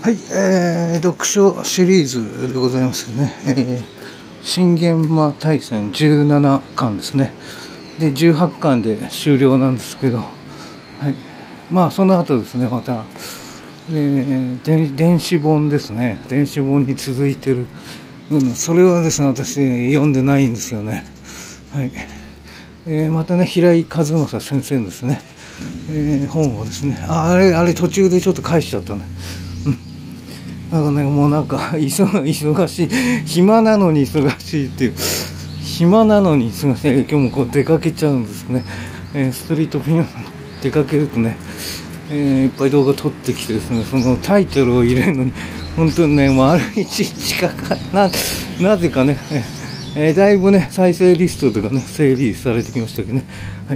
はい、読書シリーズでございますね。信玄馬大戦17巻ですね。で、18巻で終了なんですけど、はい。まあ、その後ですね、また、電子本ですね。電子本に続いてる。それはですね、私、読んでないんですよね。はい。またね、平井和正先生のですね、本をですね、あれ途中でちょっと返しちゃったね。なんかね、もうなんか忙しい、暇なのに忙しいっていう、暇なのに忙しい。今日もこう出かけちゃうんですね。ストリートピアノ出かけるとね、いっぱい動画撮ってきてですね、そのタイトルを入れるのに、本当にね、丸1日かかる。なぜかね、だいぶね、再生リストとかね、整理されてきましたけどね。はい。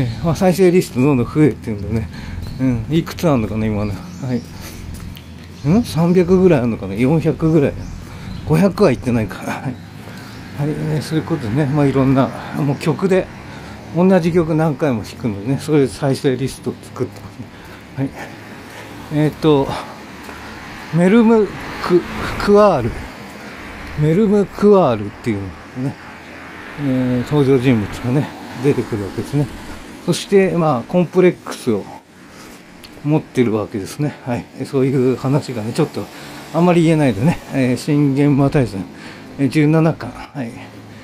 まあ、再生リストどんどん増えてるんでね、いくつあるのかね、今ね。はい。300ぐらいあるのかな、400ぐらい、500はいってないか。はい、そういうことでね、まあいろんな、もう曲で、同じ曲何回も弾くのでね、それで再生リストを作ってますね。はい。メルムクワールっていうね、登場人物がね、出てくるわけですね。そして、まあ、コンプレックスを持ってるわけですね。はい。そういう話がね、ちょっとあんまり言えないでね、信玄馬大戦、17巻、はい。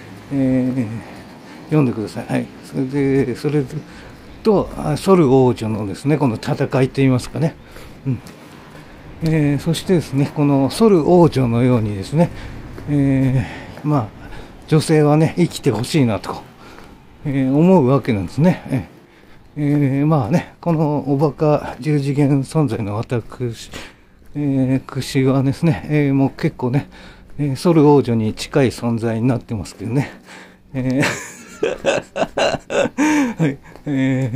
読んでください。はい。それと、ソル王女のですね、この戦いといいますかね。そしてですね、このソル王女のようにですね、まあ、女性はね、生きてほしいなと、思うわけなんですね。まあね、このおバカ十次元存在の私はですね、もう結構ね、ソル王女に近い存在になってますけどね。はい。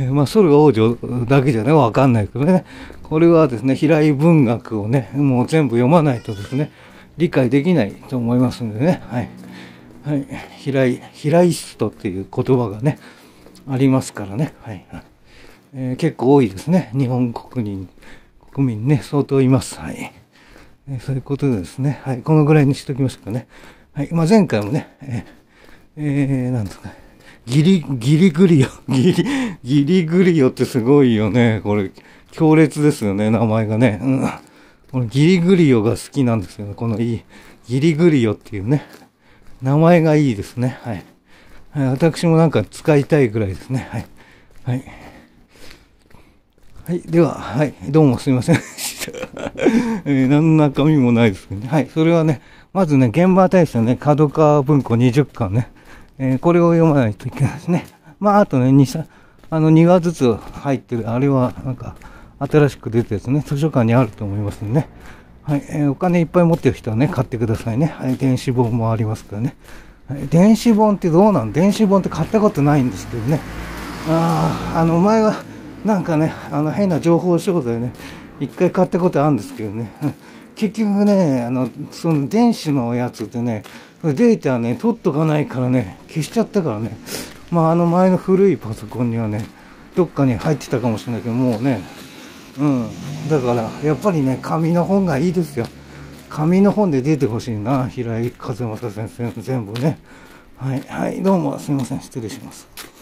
まあ、ソル王女だけじゃね、わかんないけどね。これはですね、平井文学をね、もう全部読まないとですね、理解できないと思いますんでね。はい。はい。平井ストっていう言葉がね、ありますからね。はい。結構多いですね。日本国民ね、相当います。はい。そういうことでですね。はい。このぐらいにしときましょうかね。はい。まあ、前回もね、なんですか。ギリグリオってすごいよね。これ、強烈ですよね、名前がね。このギリグリオが好きなんですよね。このギリグリオっていうね。名前がいいですね。はい。はい、私もなんか使いたいぐらいですね。はい。はい。はい。では、はい。どうもすいませんでした。何の中身もないですけどね。はい。それはね、まずね、現場大戦ね、角川文庫20巻ね。これを読まないといけないですね。まあ、あとね、2話ずつ入ってる、あれは、なんか、新しく出たやつね、図書館にあると思いますんでね。はい。お金いっぱい持ってる人はね、買ってくださいね。はい。電子本もありますからね。はい、電子本ってどうなん電子本って買ったことないんですけどね。前は、なんかね、変な情報商材ね、一回買ったことあるんですけどね。結局ね、その電子のやつってね、データね、取っとかないからね、消しちゃったからね。まあ、前の古いパソコンにはね、どっかに入ってたかもしれないけど、もうね、だから、やっぱりね、紙の本がいいですよ。紙の本で出てほしいな、平井和正先生の全部ね。はい、はい、どうもすみません、失礼します。